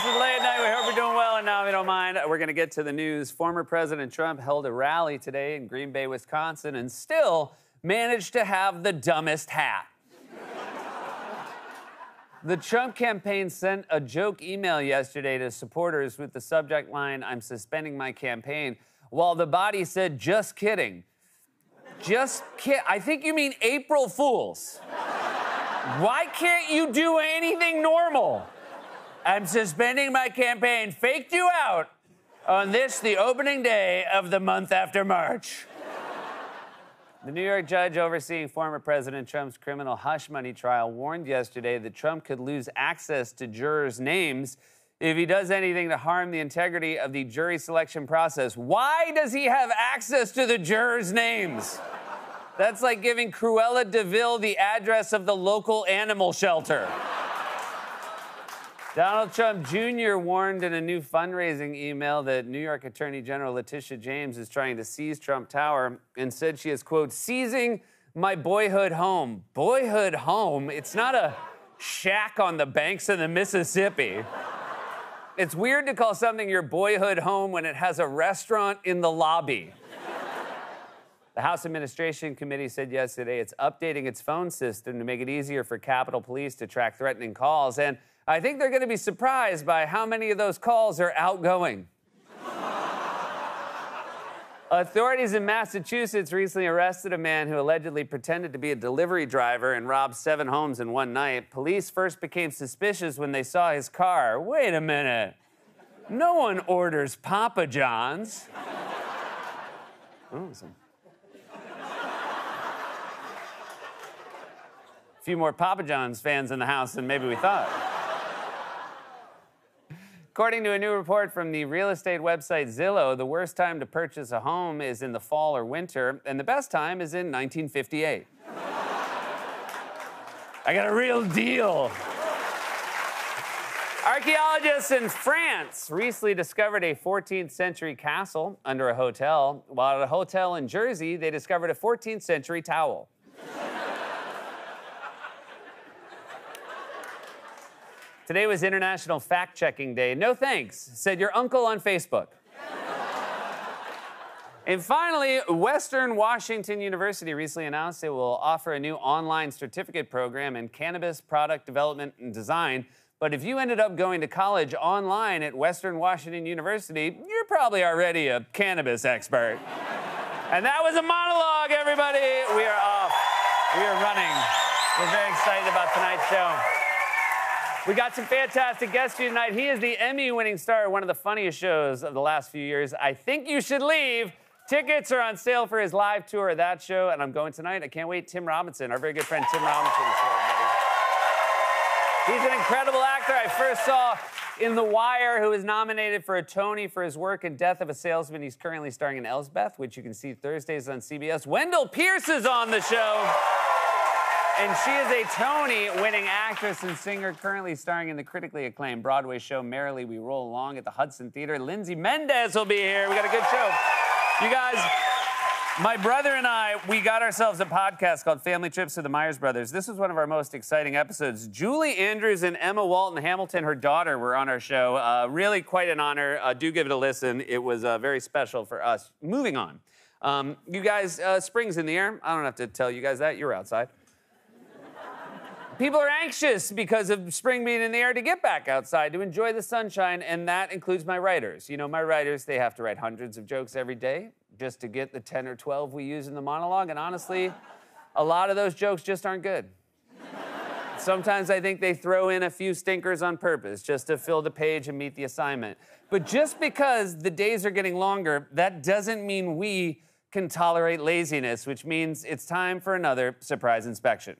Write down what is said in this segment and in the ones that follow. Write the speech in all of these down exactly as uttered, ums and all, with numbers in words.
This is Late Night. We hope you're doing well, and now, if you don't mind, we're going to get to the news. Former President Trump held a rally today in Green Bay, Wisconsin, and still managed to have the dumbest hat. The Trump campaign sent a joke email yesterday to supporters with the subject line, "I'm suspending my campaign," while the body said, "Just kidding." Just kid. I think you mean April Fools. Why can't you do anything normal? "I'm suspending my campaign," faked you out on this, the opening day of the month after March. The New York judge overseeing former President Trump's criminal hush money trial warned yesterday that Trump could lose access to jurors' names if he does anything to harm the integrity of the jury selection process. Why does he have access to the jurors' names? That's like giving Cruella de Vil the address of the local animal shelter. Donald Trump Junior warned in a new fundraising email that New York Attorney General Letitia James is trying to seize Trump Tower and said she is, quote, "seizing my boyhood home." Boyhood home? It's not a shack on the banks of the Mississippi. It's weird to call something your boyhood home when it has a restaurant in the lobby. The House Administration Committee said yesterday it's updating its phone system to make it easier for Capitol Police to track threatening calls, and I think they're going to be surprised by how many of those calls are outgoing. Authorities in Massachusetts recently arrested a man who allegedly pretended to be a delivery driver and robbed seven homes in one night. Police first became suspicious when they saw his car. Wait a minute. No one orders Papa John's. Oh, some... A few more Papa John's fans in the house than maybe we thought. According to a new report from the real estate website Zillow, the worst time to purchase a home is in the fall or winter, and the best time is in nineteen fifty-eight. I got a real deal. Archaeologists in France recently discovered a fourteenth century castle under a hotel, while at a hotel in Jersey, they discovered a fourteenth century towel. Today was International Fact-Checking Day. No thanks, said your uncle on Facebook. And finally, Western Washington University recently announced it will offer a new online certificate program in cannabis product development and design. But if you ended up going to college online at Western Washington University, you're probably already a cannabis expert. And that was a monologue, everybody. We are off. We are running. We're very excited about tonight's show. We got some fantastic guests for you tonight. He is the Emmy-winning star of one of the funniest shows of the last few years, I Think You Should Leave. Tickets are on sale for his live tour of that show, and I'm going tonight. I can't wait. Tim Robinson, our very good friend Tim Robinson is here, everybody. He's an incredible actor I first saw in The Wire, who was nominated for a Tony for his work in Death of a Salesman. He's currently starring in Elsbeth, which you can see Thursdays on C B S. Wendell Pierce is on the show. And she is a Tony-winning actress and singer currently starring in the critically acclaimed Broadway show Merrily We Roll Along at the Hudson Theater. Lindsay Mendez will be here. We got a good show. You guys, my brother and I, we got ourselves a podcast called Family Trips to the Myers Brothers. This was one of our most exciting episodes. Julie Andrews and Emma Walton Hamilton, her daughter, were on our show. Uh, really quite an honor. Uh, do give it a listen. It was uh, very special for us. Moving on. Um, you guys, uh, spring's in the air. I don't have to tell you guys that. You're outside. People are anxious because of spring being in the air to get back outside, to enjoy the sunshine, and that includes my writers. You know, my writers, they have to write hundreds of jokes every day just to get the ten or twelve we use in the monologue, and honestly, a lot of those jokes just aren't good. Sometimes I think they throw in a few stinkers on purpose just to fill the page and meet the assignment. But just because the days are getting longer, that doesn't mean we can tolerate laziness, which means it's time for another surprise inspection.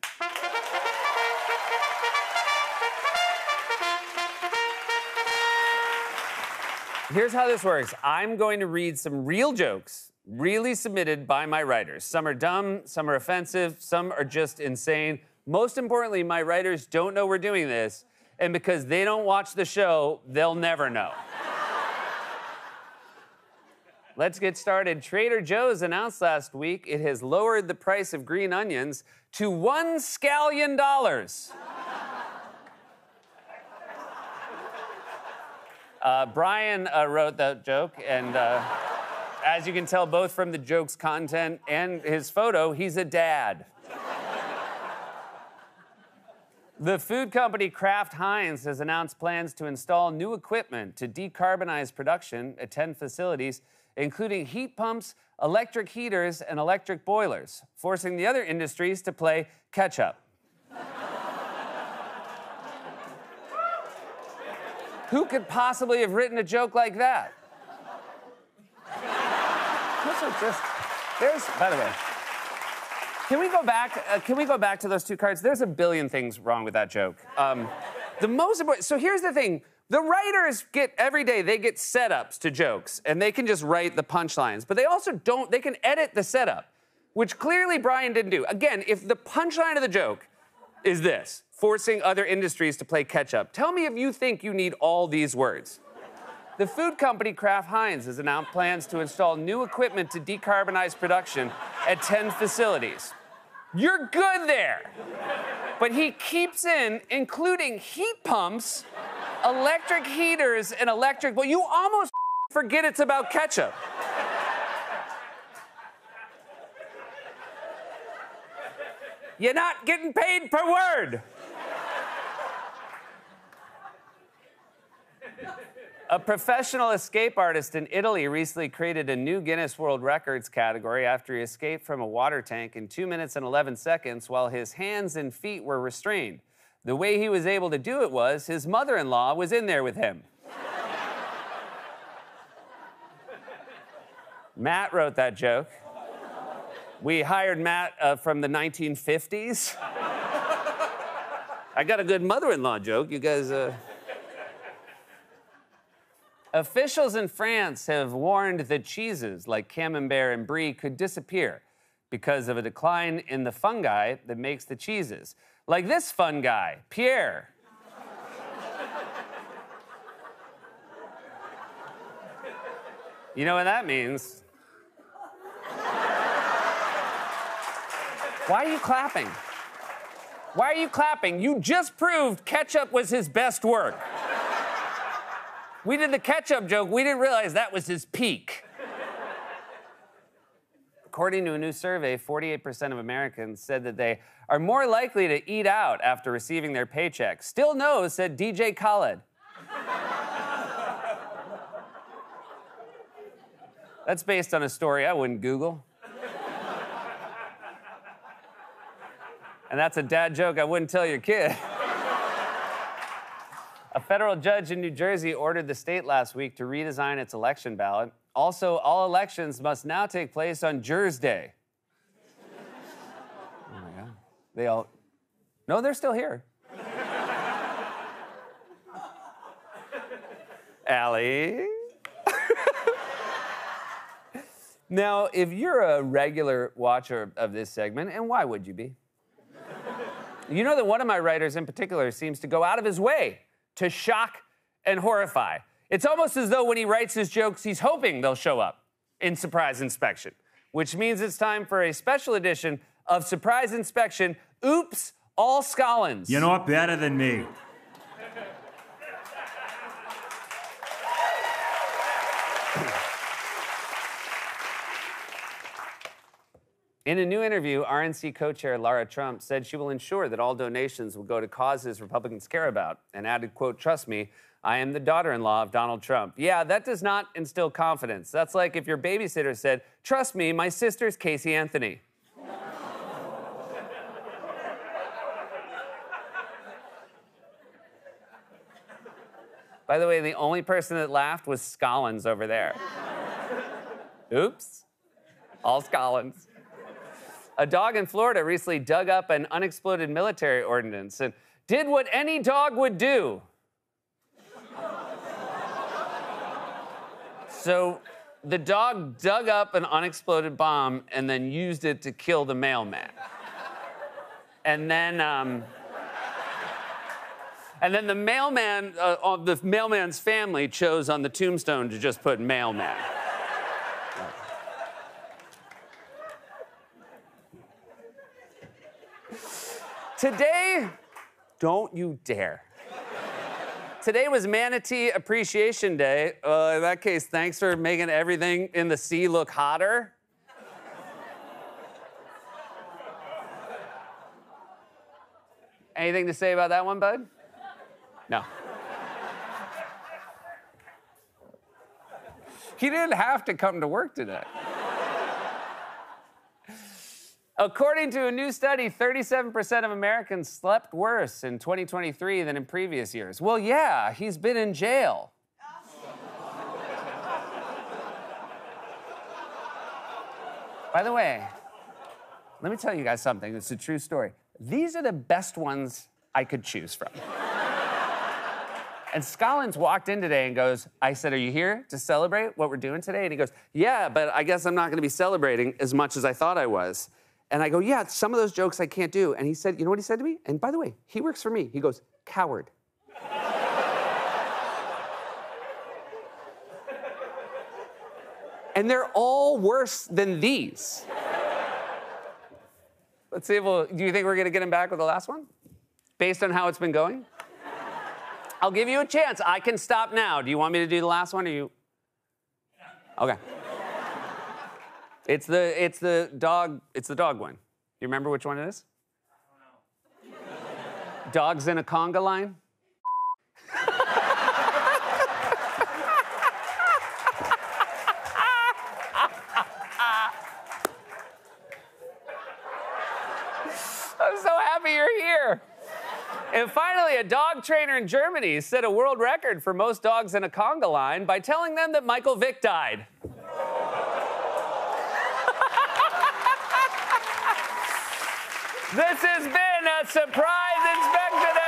Here's how this works. I'm going to read some real jokes, really submitted by my writers. Some are dumb, some are offensive, some are just insane. Most importantly, my writers don't know we're doing this, and because they don't watch the show, they'll never know. Let's get started. Trader Joe's announced last week it has lowered the price of green onions to one scallion dollars. Uh, Brian uh, wrote that joke, and uh, as you can tell, both from the joke's content and his photo, he's a dad. The food company Kraft Heinz has announced plans to install new equipment to decarbonize production at ten facilities, including heat pumps, electric heaters, and electric boilers, forcing the other industries to play catch-up. Who could possibly have written a joke like that? This is just, there's, by the way, can we go back, uh, can we go back to those two cards? There's a billion things wrong with that joke. Um, the most important, so here's the thing. The writers get, every day, they get setups to jokes, and they can just write the punchlines, but they also don't, they can edit the setup, which clearly Brian didn't do. Again, if the punchline of the joke is this, forcing other industries to play catch-up, tell me if you think you need all these words. The food company Kraft Heinz has announced plans to install new equipment to decarbonize production at ten facilities. You're good there. But he keeps in, including heat pumps, electric heaters, and electric, well, you almost forget it's about ketchup. You're not getting paid per word. A professional escape artist in Italy recently created a new Guinness World Records category after he escaped from a water tank in two minutes and eleven seconds while his hands and feet were restrained. The way he was able to do it was his mother-in-law was in there with him. Matt wrote that joke. We hired Matt uh, from the nineteen fifties. I got a good mother-in-law joke. You guys... Uh... Officials in France have warned that cheeses like Camembert and Brie could disappear because of a decline in the fungi that makes the cheeses. Like this fun guy, Pierre. You know what that means? Why are you clapping? Why are you clapping? You just proved ketchup was his best work. We did the ketchup joke. We didn't realize that was his peak. According to a new survey, forty-eight percent of Americans said that they are more likely to eat out after receiving their paycheck. Still no, said D J Khaled. That's based on a story I wouldn't Google. And that's a dad joke I wouldn't tell your kid. A federal judge in New Jersey ordered the state last week to redesign its election ballot. Also, all elections must now take place on Jurors Day. Oh my God. They all... No, they're still here. Allie? Now, if you're a regular watcher of this segment, and why would you be? You know that one of my writers in particular seems to go out of his way to shock and horrify. It's almost as though when he writes his jokes, he's hoping they'll show up in Surprise Inspection, which means it's time for a special edition of Surprise Inspection, Oops, All Scollins. You're not better than me. In a new interview, R N C co-chair Lara Trump said she will ensure that all donations will go to causes Republicans care about, and added, quote, "Trust me, I am the daughter-in-law of Donald Trump." Yeah, that does not instill confidence. That's like if your babysitter said, "Trust me, my sister's Casey Anthony." By the way, the only person that laughed was Scollins over there. Oops, all Scollins. A dog in Florida recently dug up an unexploded military ordnance and did what any dog would do. So the dog dug up an unexploded bomb and then used it to kill the mailman. And then, um, and then the mailman, uh, the mailman's family chose on the tombstone to just put mailman. Today, don't you dare. today was Manatee Appreciation Day. Uh, in that case, thanks for making everything in the sea look hotter. Anything to say about that one, bud? No. He didn't have to come to work today. According to a new study, thirty-seven percent of Americans slept worse in twenty twenty-three than in previous years. Well, yeah, he's been in jail. By the way, let me tell you guys something. It's a true story. These are the best ones I could choose from. And Scollins walked in today and goes, I said, are you here to celebrate what we're doing today? And he goes, yeah, but I guess I'm not going to be celebrating as much as I thought I was. And I go, yeah, some of those jokes I can't do. And he said, you know what he said to me? And by the way, he works for me. He goes, coward. And they're all worse than these. Let's see if we'll, do you think we're going to get him back with the last one? Based on how it's been going? I'll give you a chance. I can stop now. Do you want me to do the last one, or you? Okay. It's the it's the dog it's the dog one. You remember which one it is? I don't know. Dogs in a conga line. I'm so happy you're here. And finally, a dog trainer in Germany set a world record for most dogs in a conga line by telling them that Michael Vick died. This has been a Surprise Inspected